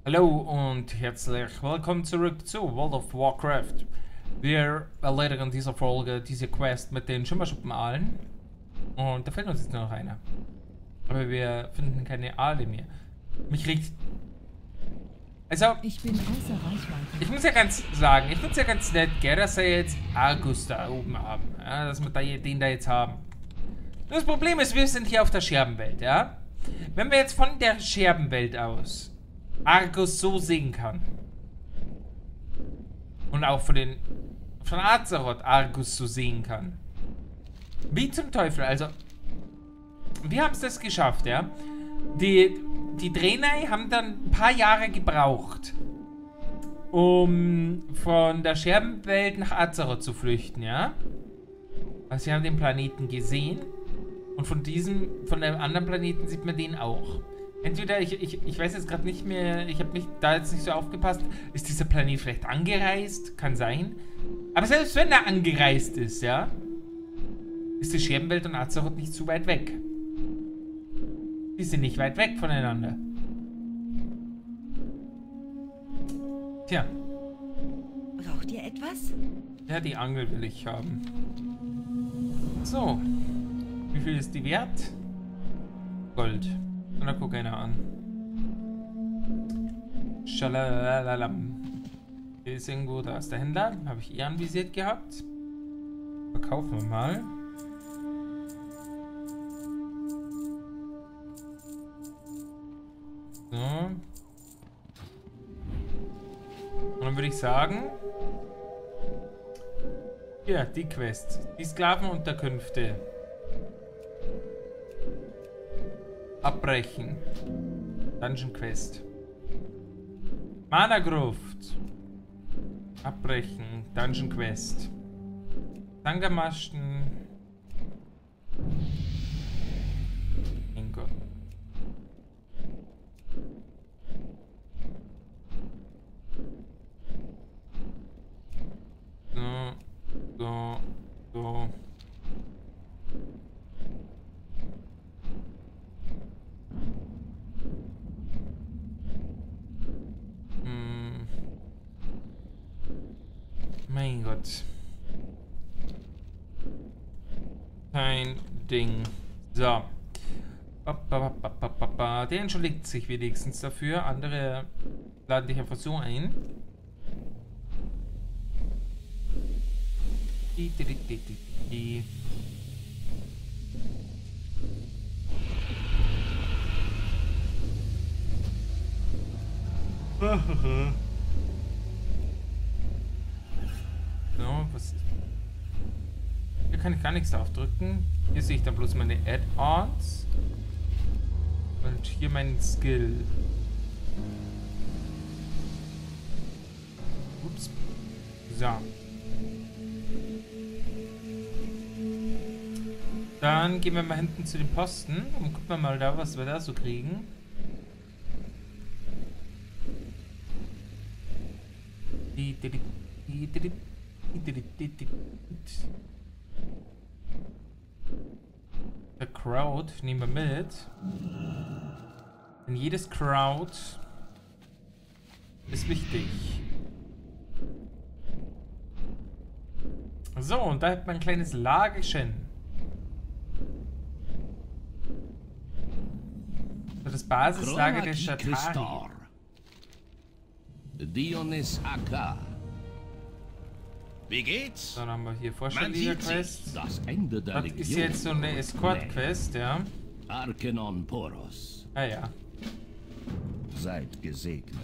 Hallo und herzlich willkommen zurück zu World of Warcraft. Wir erledigen in dieser Folge diese Quest mit den Schimmerschuppen-Aalen. Und da fehlt uns jetzt nur noch einer. Aber wir finden keine Aale mehr. Mich regt... Also... Ich bin außer Reichweite. Ich muss ja ganz sagen, ich finde es ja ganz nett, gell, dass wir jetzt Argus da oben haben. Ja, dass wir den da jetzt haben. Das Problem ist, wir sind hier auf der Scherbenwelt, ja? Wenn wir jetzt von der Scherbenwelt aus Argus so sehen kann und auch von Azeroth Argus so sehen kann. Wie zum Teufel, also wir haben es das geschafft, ja. Die Draenei haben dann ein paar Jahre gebraucht, um von der Scherbenwelt nach Azeroth zu flüchten, ja. Also sie haben den Planeten gesehen und von dem anderen Planeten sieht man den auch. Entweder, ich weiß jetzt gerade nicht mehr, ich habe mich da jetzt nicht so aufgepasst, ist dieser Planet vielleicht angereist? Kann sein. Aber selbst wenn er angereist ist, ja, ist die Scherbenwelt und Azeroth nicht so weit weg. Die sind nicht weit weg voneinander. Tja. Braucht ihr etwas? Ja, die Angel will ich haben. So. Wie viel ist die wert? Gold. Und dann guck einer an. Schalalalam. Hier ist irgendwo, da ist der Händler. Habe ich anvisiert gehabt. Verkaufen wir mal. So. Und dann würde ich sagen... Ja, die Quest. Die Sklavenunterkünfte. Abbrechen. Dungeon Quest. Mana Gruft. Abbrechen. Dungeon Quest. Sangamaschen. Mein Gott. So. Mein Gott. Kein Ding. So. Der entschuldigt sich wenigstens dafür. Andere laden dich einfach so ein. So, was ist... Hier kann ich gar nichts draufdrücken. Hier sehe ich dann bloß meine Add-ons. Und hier meinen Skill. Ups. So. Dann gehen wir mal hinten zu den Posten und gucken wir mal da, was wir da so kriegen. Der Crowd nehmen wir mit. Denn jedes Crowd ist wichtig. So, und da hat man ein kleines Lagerchen. Das Basislager der Shatari. Dionys Akka. Wie geht's? Dann haben wir hier Vorstelliger-Quest. Das Ende der Das ist jetzt so eine Escort-Quest, ja. Arkenon Poros. Ah ja. Seid gesegnet.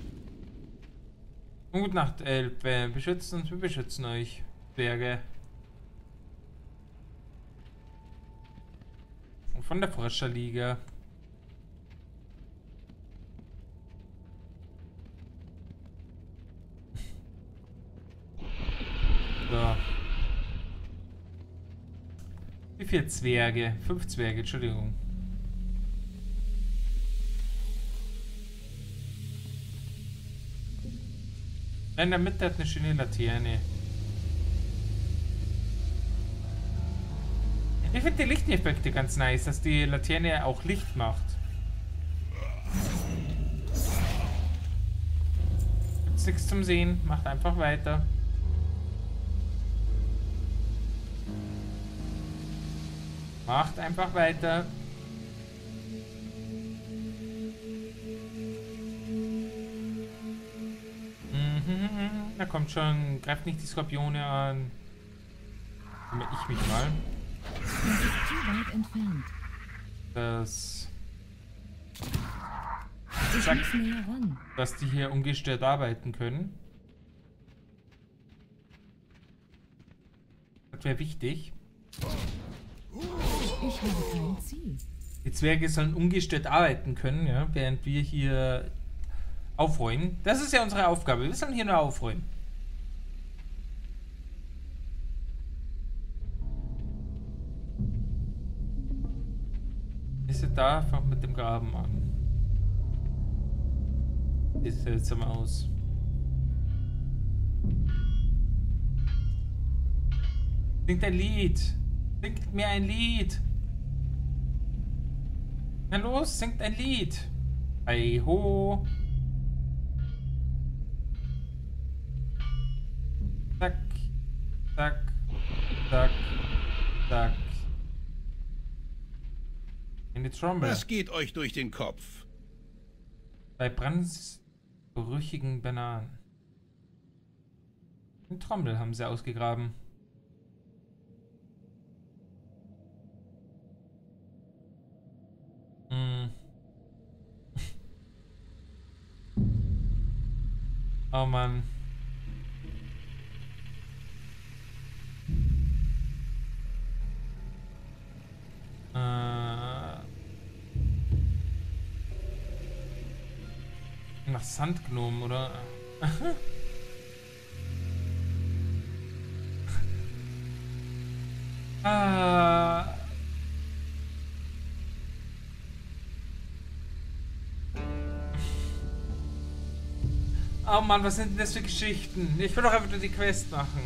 Gute Nacht, Elbe. Beschützt uns, wir beschützen euch, Berge. Von der Forscherliga. So. Wie viele Zwerge? 5 Zwerge, Entschuldigung. In der Mitte hat eine schöne Laterne. Ich finde die Lichteffekte ganz nice, dass die Laterne auch Licht macht. Gibt's nichts zum Sehen. Macht einfach weiter. Macht einfach weiter. Na kommt schon, greift nicht die Skorpione an. Kümmere ich mich mal. Das ist zu weit entfernt. Das. Ich Zack. muss näher ran. Dass die hier ungestört arbeiten können. Das wäre wichtig. Ich habe kein Ziel. Die Zwerge sollen ungestört arbeiten können, ja, während wir hier aufräumen. Das ist ja unsere Aufgabe. Wir sollen hier nur aufräumen. Ist er da? Fang mit dem Graben an. Sieht seltsam aus. Singt ein Lied. Singt mir ein Lied. Na los, singt ein Lied. Hey ho. Zack, zack, zack, zack. Eine Trommel. Was geht euch durch den Kopf? Bei brandgerüchigen Bananen. Eine Trommel haben sie ausgegraben. Oh Mann. Nach Sandgnomen, oder? Ah. Oh Mann, was sind denn das für Geschichten? Ich will doch einfach nur die Quest machen.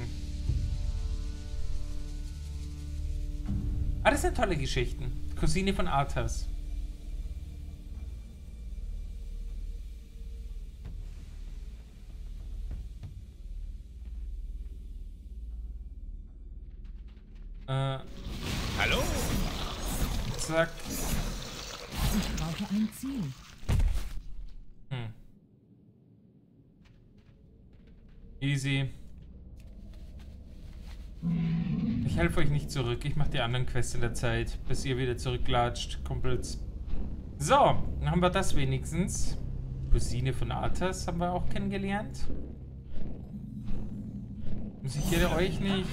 Ah, das sind tolle Geschichten. Cousine von Arthas. Hallo? Zack. Ich brauche ein Ziel. Easy. Ich helfe euch nicht zurück. Ich mache die anderen Quests in der Zeit, bis ihr wieder zurücklatscht, Kumpels. So, dann haben wir das wenigstens. Cousine von Arthas haben wir auch kennengelernt. Muss ich hier euch nicht...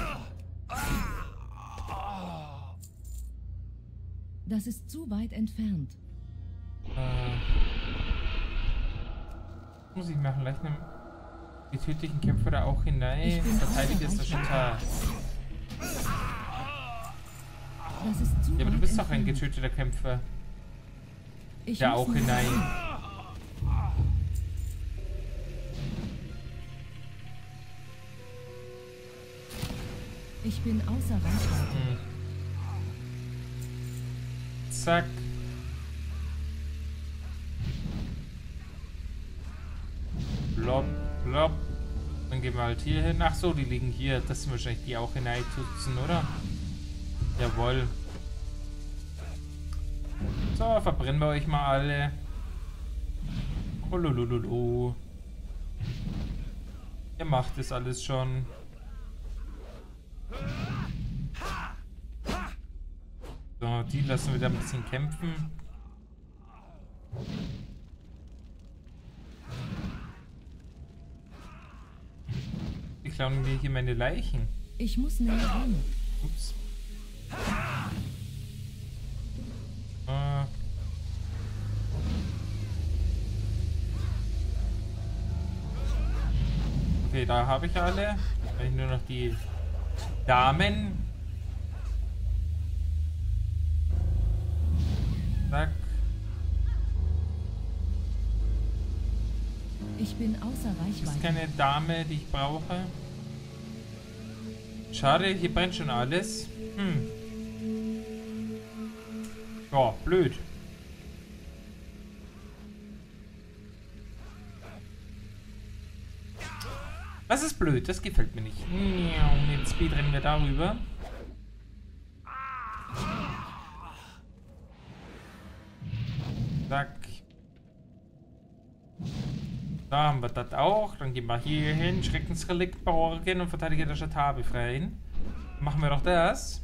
Das ist zu weit entfernt. Muss ich machen, leicht nehmen. Die tödlichen Kämpfer da auch hinein. Verteidige ist das schon da. Das ist zu Ja, aber du weit bist doch ein entfernt. getöteter Kämpfer. Ich Ja, muss auch näher hinein. ran. Ich bin außer Reichweite. Zack. Blopp, blopp. Dann gehen wir halt hier hin. Ach so, die liegen hier. Das sind wahrscheinlich die auch hineintutzen, oder? Jawohl. So, verbrennen wir euch mal alle. Hololololo. Ihr macht das alles schon. So, die lassen wir da ein bisschen kämpfen. Die klauen mir hier meine Leichen. Ich muss näher ran. Ups. Okay, da habe ich alle. Jetzt habe ich nur noch die Damen. Zack. Ich bin außer Das ist Reichweite. keine Dame, die ich brauche. Schade, hier brennt schon alles. Ja, blöd. Das ist blöd, das gefällt mir nicht. Mit Speed rennen wir darüber. Zack. Da haben wir das auch. Dann gehen wir hier hin, Schreckensrelikt borgen und Verteidiger der Chatar befreien. Dann machen wir doch das.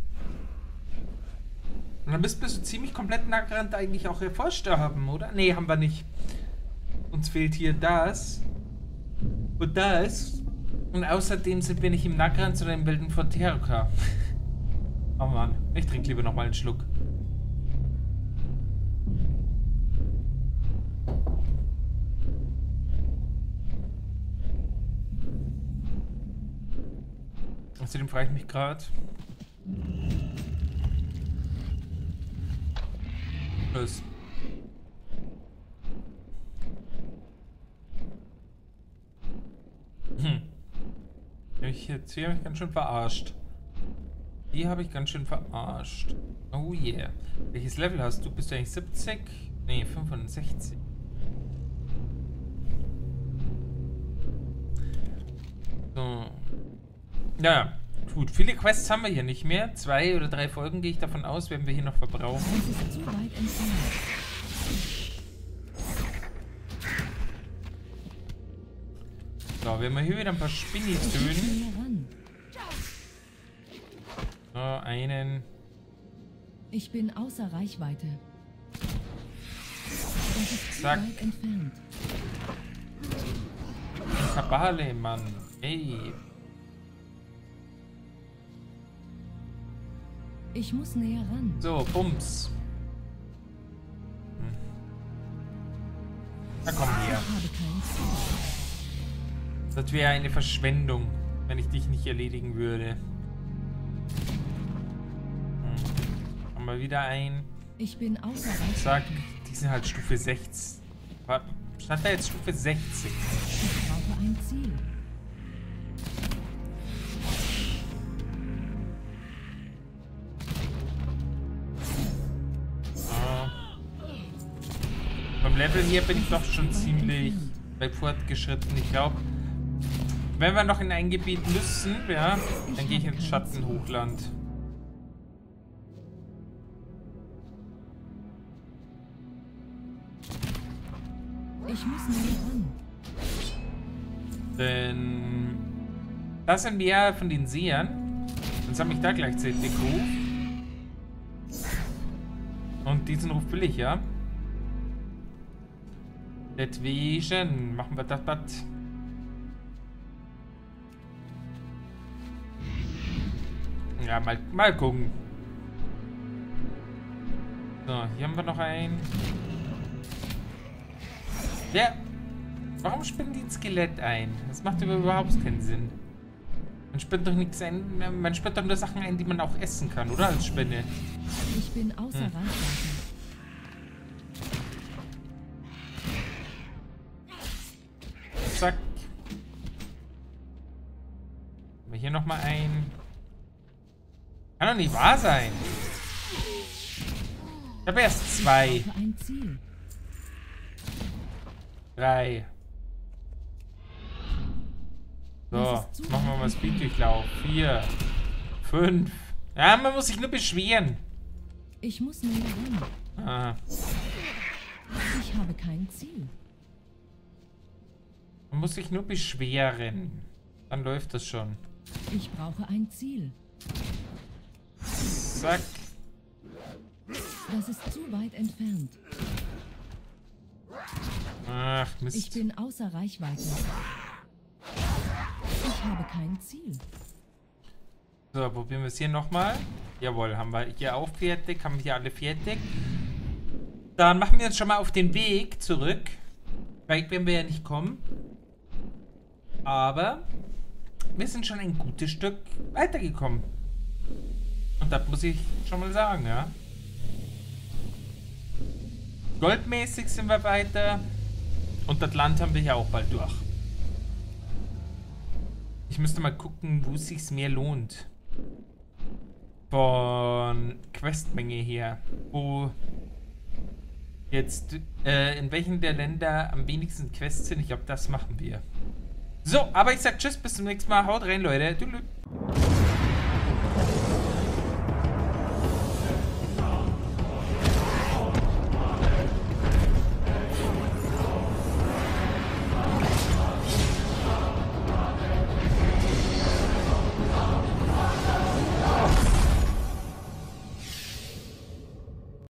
Und dann müssten wir so ziemlich komplett Nackrand eigentlich auch hervorsterben, oder? Nee, haben wir nicht. Uns fehlt hier das. Und das. Und außerdem sind wir nicht im Nackrand, sondern im Wilden von Terka. Oh Mann, ich trinke lieber nochmal einen Schluck. Außerdem frage ich mich gerade. Was? Hier habe ich ganz schön verarscht. Hier habe ich ganz schön verarscht. Oh yeah. Welches Level hast du? Bist du eigentlich 70? Nee, 65. So. Ja, gut. Viele Quests haben wir hier nicht mehr. 2 oder 3 Folgen, gehe ich davon aus, werden wir hier noch verbrauchen. Das ist zu weit entfernt. So, wir haben hier wieder ein paar Spinnis töten. Näher ran. So, einen. Ich bin außer Reichweite. Das ist zu Zack. weit entfernt. Kabale, Mann. Ey. Ich muss näher ran. So, Bums. Na komm Ich her. habe kein Ziel. Das wäre eine Verschwendung, wenn ich dich nicht erledigen würde. Haben wir wieder ein. Ich bin außer Reichweite. Zack, die sind halt Stufe 60. Stand da jetzt Stufe 60? Ich brauche ein Ziel. Beim Level hier bin ich doch schon ziemlich weit fortgeschritten. Ich glaube, wenn wir noch in ein Gebiet müssen, ja, dann gehe ich ins Schattenhochland. Ich muss näher ran. Denn das sind wir von den Sehern. Dann sammle ich da gleichzeitig Ruf. Und diesen Ruf will ich, ja. Deswegen machen wir das. Ja, mal gucken. So, hier haben wir noch einen. Ja. Warum spinnen die ein Skelett ein? Das macht überhaupt keinen Sinn. Man spinnt doch nichts ein. Man spinnt doch nur Sachen ein, die man auch essen kann, oder? Als Spinne. Ich bin außer Reichweite. Zack. Haben wir hier nochmal ein. Kann doch nicht wahr sein. Ich habe erst 2. Ich brauche ein Ziel. 3. So, machen wir mal Speed-Durchlauf. 4. 5. Ja, man muss sich nur beschweren. Ich muss näher ran. Ah, Ich habe kein Ziel. man muss sich nur beschweren. Dann läuft das schon. Ich brauche ein Ziel. Zack. Das ist zu weit entfernt. Ach, Ich Mist. bin außer Reichweite. Ich habe kein Ziel. So, probieren wir es hier nochmal. Jawohl, haben wir hier auch fertig. Haben wir hier alle fertig. Dann machen wir uns schon mal auf den Weg zurück. Weit werden wir ja nicht kommen. Aber wir sind schon ein gutes Stück weitergekommen. Und das muss ich schon mal sagen, ja. Goldmäßig sind wir weiter. Und das Land haben wir ja auch bald durch. Ich müsste mal gucken, wo es sich mehr lohnt. Von Questmenge her. Wo jetzt, in welchen der Länder am wenigsten Quests sind. Ich glaube, das machen wir. So, aber ich sag tschüss, bis zum nächsten Mal. Haut rein, Leute. Tschüss.